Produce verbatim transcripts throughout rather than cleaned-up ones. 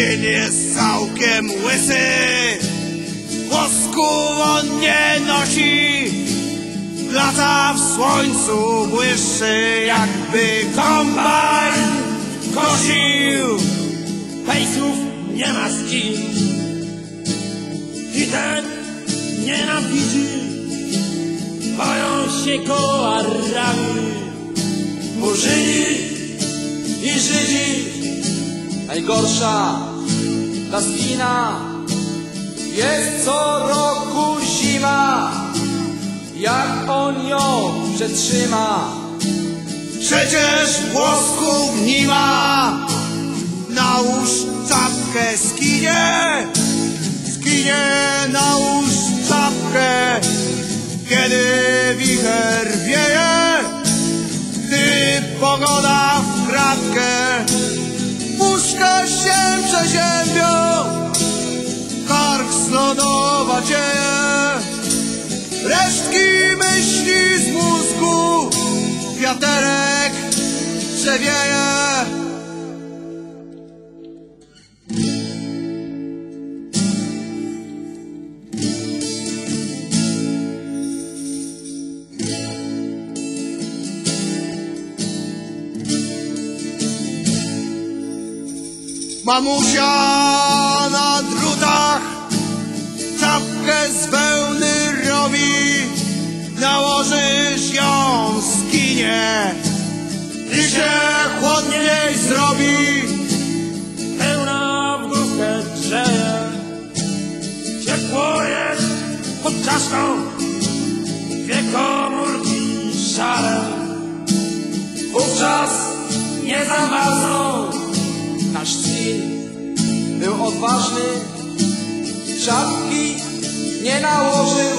Skin jest całkiem łysy, włosku on nie nosi, lata w słońcu błyszczy, jakby kombajn kosił. Pejsów nie ma z kim i ten nienawidzi, boją się go Araby, Murzyni i Żydzi. Najgorsza ta skina jest co roku zima, jak on ją przetrzyma. Przecież włosków nie ma. Nałóż czapkę, skinie, skinie, nałóż czapkę, kiedy wicher wieje, gdy pogoda w kratkę. Puszka się przeziębią, kark zlodowacieje, resztki myśli z mózgu, wiaterek przewieje. Mamusia na drutach czapkę z wełny robi, nałożysz ją, skinie i się chłodniej zrobi. Pełna w główkę grzeje, ciepło jest pod czaszką, dwie komórki szare, wówczas nie zamarzną. Nasz skin był odważny, czapki nie nałożył,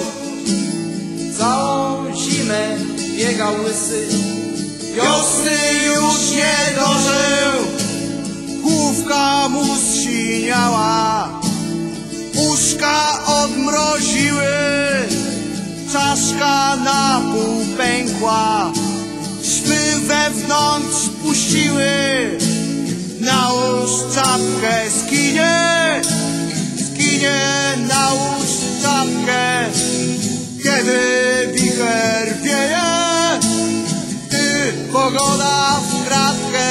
całą zimę biegał łysy. Wiosny już nie dożył, główka mu zsiniała, uszka odmroziły, czaszka na pół pękła, szwy wewnątrz puściły. Nałóż czapkę, skinie, skinie, nałóż czapkę, kiedy wicher wieje, gdy pogoda w kratkę.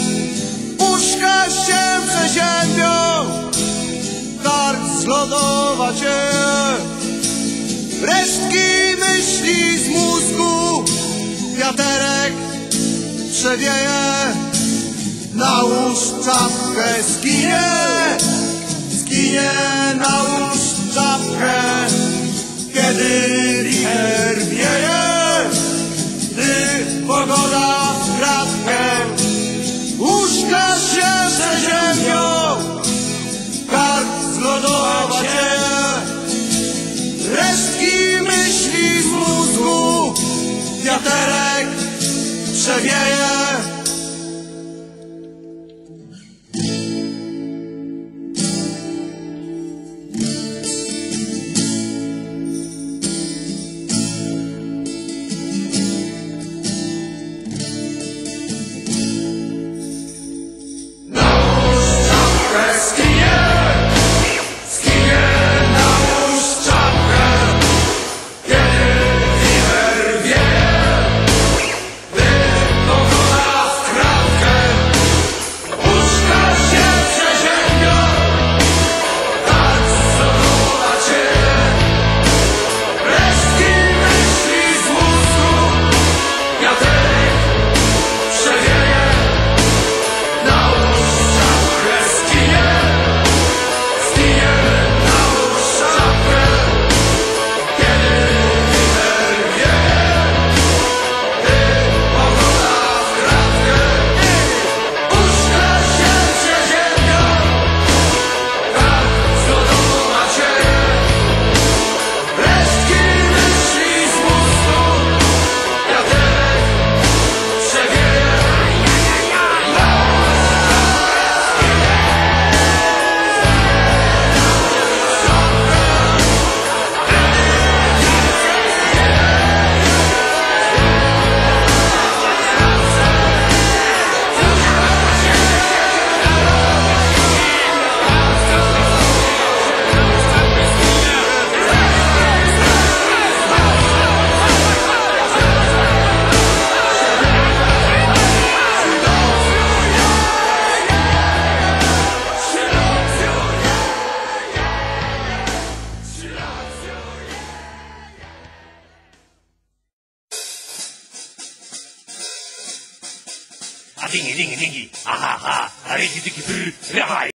Uszka się przeziębią, kark zlodowacieje, resztki myśli z mózgu, wiaterek przewieje. Nałóż czapkę, skinie, skinie, nałóż czapkę, kiedy wicher wieje, gdy pogoda w kratkę. Uszka się przeziębią, kark zlodowacieje, resztki myśli z mózgu, wiaterek przewieje. Pogoda Riki, tiki, brr, raj.